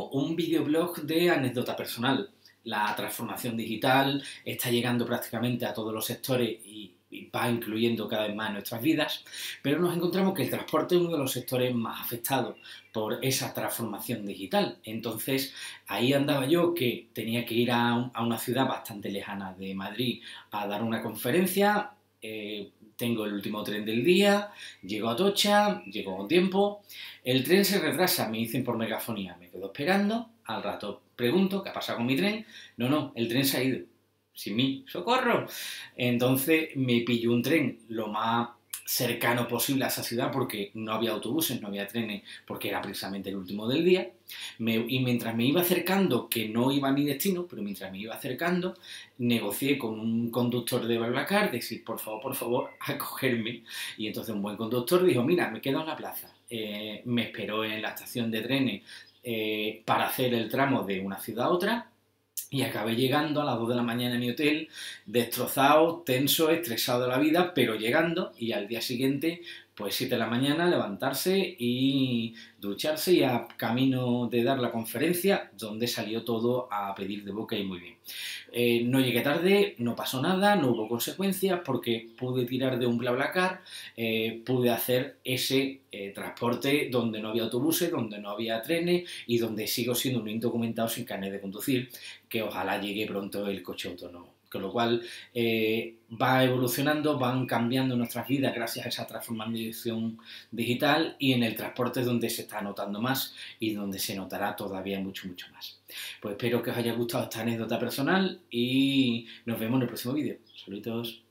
tengo un videoblog de anécdota personal. La transformación digital está llegando prácticamente a todos los sectores y va incluyendo cada vez más en nuestras vidas, pero nos encontramos que el transporte es uno de los sectores más afectados por esa transformación digital. Entonces, ahí andaba yo que tenía que ir a una ciudad bastante lejana de Madrid a dar una conferencia. Tengo el último tren del día, llego a Atocha, llego con tiempo, el tren se retrasa, me dicen por megafonía, me quedo esperando, al rato pregunto qué ha pasado con mi tren, no, el tren se ha ido, sin mí, ¡socorro! Entonces me pillo un tren lo más cercano posible a esa ciudad porque no había autobuses, no había trenes, porque era precisamente el último del día. Y mientras me iba acercando, que no iba a mi destino, pero mientras me iba acercando, negocié con un conductor de BlaBlaCar, decir, por favor, acogerme. Y entonces un buen conductor dijo, mira, me quedo en la plaza. Me esperó en la estación de trenes para hacer el tramo de una ciudad a otra. Y acabé llegando a las 2 de la mañana a mi hotel, destrozado, tenso, estresado de la vida, pero llegando y al día siguiente, pues 7 de la mañana, levantarse y ducharse y a camino de dar la conferencia, donde salió todo a pedir de boca y muy bien. No llegué tarde, no pasó nada, no hubo consecuencias porque pude tirar de un BlaBlaCar, pude hacer ese transporte donde no había autobuses, donde no había trenes y donde sigo siendo un indocumentado sin carnet de conducir, que ojalá llegue pronto el coche autónomo. Con lo cual va evolucionando, van cambiando nuestras vidas gracias a esa transformación digital y en el transporte es donde se está notando más y donde se notará todavía mucho más. Pues espero que os haya gustado esta anécdota personal y nos vemos en el próximo vídeo. Saludos.